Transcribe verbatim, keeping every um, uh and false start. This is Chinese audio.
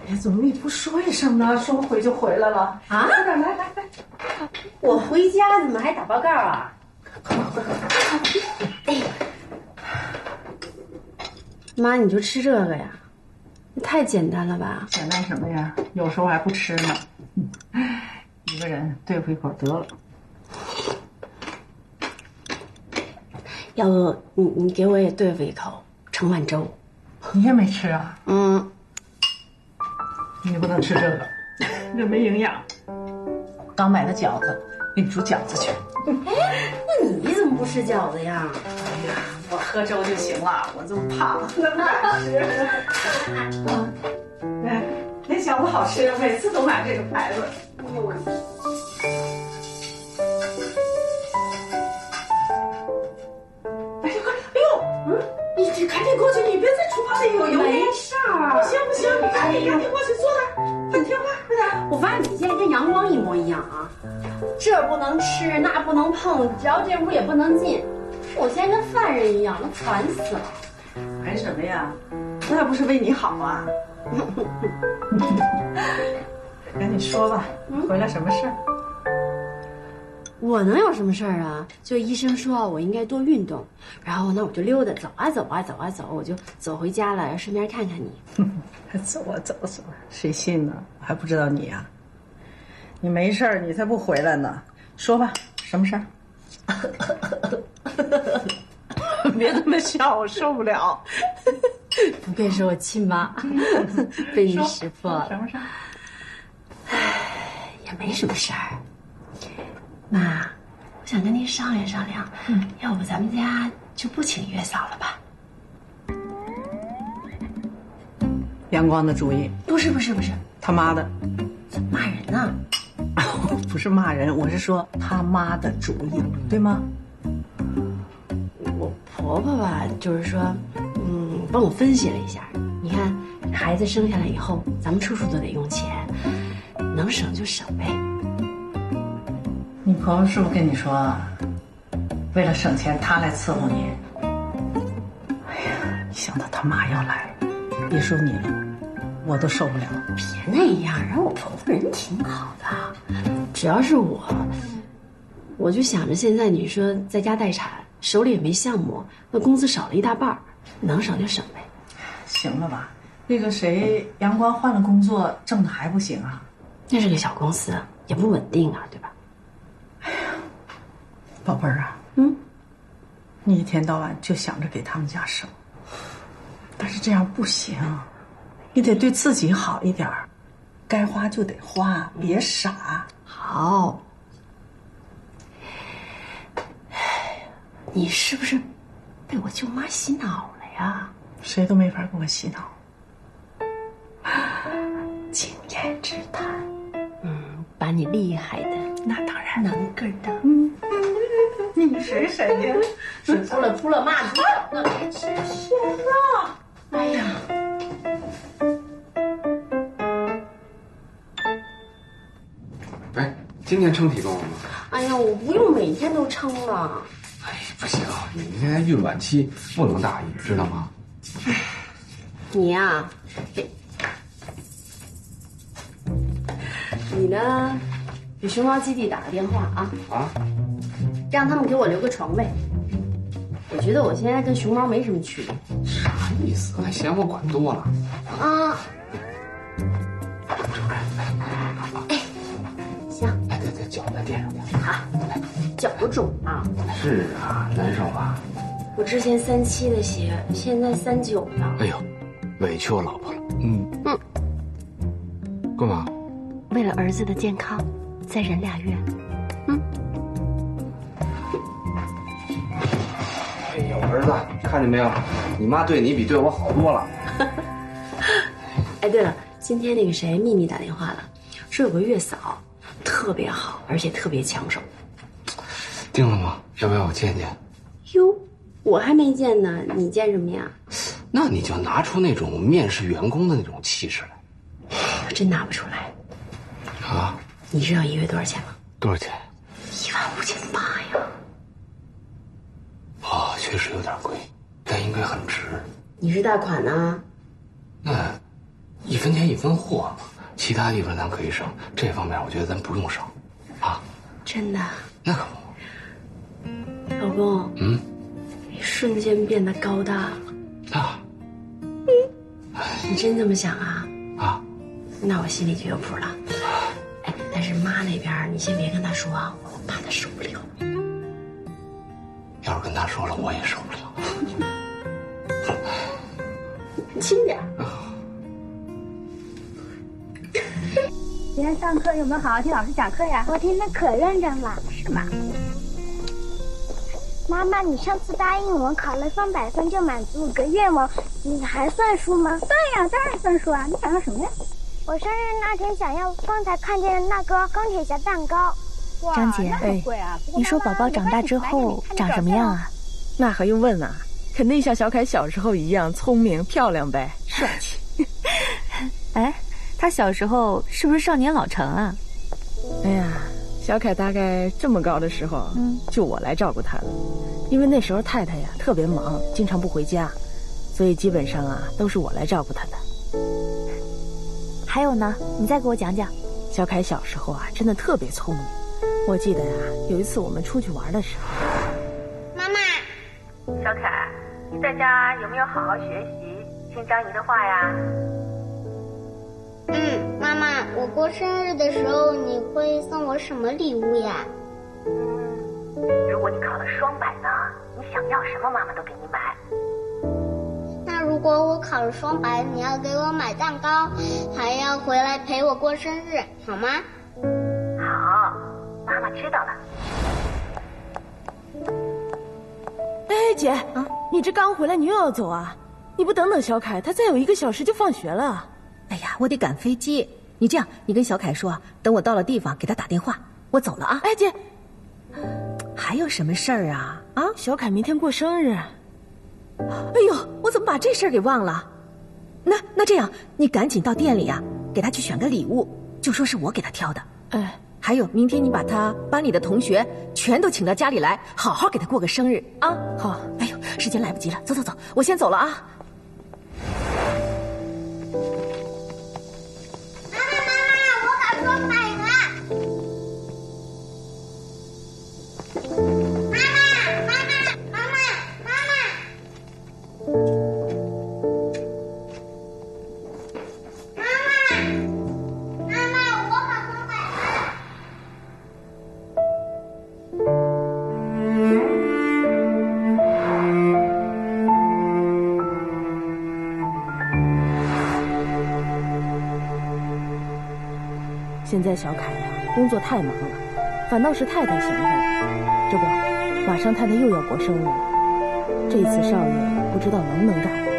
哎，怎么也不说一声呢？说回就回来了啊！ 来来来来， 我回家怎么还打报告啊？ 快快快！ 哎，妈，你就吃这个呀？太简单了吧？ 简单什么呀？有时候还不吃呢。一个人对付一口得了。 要不你你给我也对付一口盛碗粥？ 你也没吃啊？ 嗯。 你不能吃这个，这没营养。刚买的饺子，给你煮饺子去。 哎，那你怎么不吃饺子呀？ 哎呀，我喝粥就行了，我这么胖，能不敢吃？啊，哎，那饺子好吃，每次都买这个牌子。哎呀，快！哎呦，嗯，你你赶紧过去，你别在厨房里有油。 没事儿。 不行不行，你赶紧赶紧过去坐那，快听话，快点。 我发现你现在跟阳光一模一样啊，这不能吃，那不能碰，只要这屋也不能进。我现在跟犯人一样，都烦死了。 烦什么呀？那不是为你好啊！赶紧说吧，回来什么事儿？ 我能有什么事儿啊？就医生说我应该多运动，然后呢我就溜达走啊走啊走啊走，我就走回家了，顺便看看你。 还走啊走啊走啊，谁信呢？我还不知道你啊。你没事儿，你才不回来呢。说吧，什么事儿？别这么笑，我受不了。 不愧是我亲妈，被你识破了。 什么事儿？ 唉，也没什么事儿。妈，我想跟您商量商量，嗯，要不咱们家就不请月嫂了吧？ 阳光的主意？ 不是不是不是， 他妈的！ 怎么骂人呢？ 不是骂人，我是说他妈的主意，对吗？ 我婆婆吧，就是说，嗯，帮我分析了一下，你看孩子生下来以后，咱们处处都得用钱，能省就省呗。 你婆婆是不是跟你说，为了省钱，她来伺候你？哎呀，一想到他妈要来，别说你了，我都受不了。 别那样，人我婆婆人挺好的，只要是我，我就想着现在你说在家待产，手里也没项目，那工资少了一大半，能省就省呗。 行了吧？那个谁，阳光换了工作，挣的还不行啊？ 那是个小公司，也不稳定啊，对吧？ 宝贝儿啊， 嗯， 你一天到晚就想着给他们家省，但是这样不行，你得对自己好一点儿，该花就得花，别傻。 好，你是不是被我舅妈洗脑了呀？ 谁都没法给我洗脑。经验之谈， 嗯，把你厉害的， 那当然能个的， 嗯，你谁谁呀？ 是扑了扑了骂你， 真是啊！ 哎呀， 哎，今天称体重了吗？ 哎呀，我不用每天都称了。 哎，不行，你现在孕晚期不能大意，知道吗？ 你呀、这你呢，给熊猫基地打个电话啊啊， 让他们给我留个床位。我觉得我现在跟熊猫没什么区别。 啥意思？还嫌我管多了？ 啊，哎，行， 哎，对对，脚再垫上点。 好，脚肿啊。 是啊，难受吧？ 我之前三七的鞋，现在三九了。 哎呦，委屈我老婆了。嗯嗯，干嘛？ 为了儿子的健康，再忍俩月。嗯。 哎呦，儿子，看见没有？你妈对你比对我好多了。 哎，对了，今天那个谁秘密打电话了，说有个月嫂，特别好，而且特别抢手。 定了吗？要不要我见见？ 哟，我还没见呢，你见什么呀？ 那你就拿出那种面试员工的那种气势来。 我真拿不出来。 啊？ 你知道一月多少钱吗？ 多少钱？ 一万五千八呀！ 哦，确实有点贵，但应该很值。 你是贷款呢？ 那一分钱一分货嘛，其他地方咱可以省，这方面我觉得咱不用省，啊？ 真的？ 那可不。老公， 嗯， 你瞬间变得高大了。 啊？ 你真这么想啊？ 啊？ 那我心里就有谱了。哎，但是妈那边你先别跟她说啊，我怕她受不了。 要是跟她说了，我也受不了。 轻点。 今天上课有没有好好听老师讲课呀？ 我听得可认真了。 是吗？ 妈妈，你上次答应我考了双百分就满足五个愿望，你还算数吗？ 算呀，当然算数啊！你想要什么呀？ 我生日那天想要刚才看见的那个钢铁侠蛋糕。 张姐，哎， 你说宝宝长大之后长什么样啊？ 那还用问啊？肯定像小凯小时候一样聪明漂亮呗，帅气。 哎，他小时候是不是少年老成啊？ 哎呀，小凯大概这么高的时候，嗯，就我来照顾他了，因为那时候太太呀特别忙，经常不回家，所以基本上啊都是我来照顾他的。 还有呢，你再给我讲讲。 小凯小时候啊真的特别聪明，我记得呀有一次我们出去玩的时候， 妈妈， 小凯，你在家有没有好好学习，听张姨的话呀？ 嗯，妈妈，我过生日的时候你会送我什么礼物呀？ 嗯，如果你考了双百呢，你想要什么妈妈都给你买。 那如果我考了双百，你要给我买蛋糕，还要回来陪我过生日，好吗？ 好，妈妈知道了。 哎，姐啊，你这刚回来，你又要走啊？你不等等小凯，他再有一个小时就放学了。 哎呀，我得赶飞机。你这样，你跟小凯说，等我到了地方给他打电话，我走了啊。 哎，姐， 还有什么事儿啊？ 啊，小凯明天过生日。 哎呦，我怎么把这事儿给忘了？那那这样，你赶紧到店里啊，给他去选个礼物，就说是我给他挑的。 哎， 还有，明天你把他班里的同学全都请到家里来，好好给他过个生日啊！ 好。 哎呦，时间来不及了，走走走，我先走了啊。 妈妈妈妈，我考双百了。妈妈妈妈妈妈妈妈。妈妈，妈妈，我考双百了。 现在小凯呀、啊，工作太忙了，反倒是太太闲着了。这不，马上太太又要过生日了，这次少爷不知道能不能让我。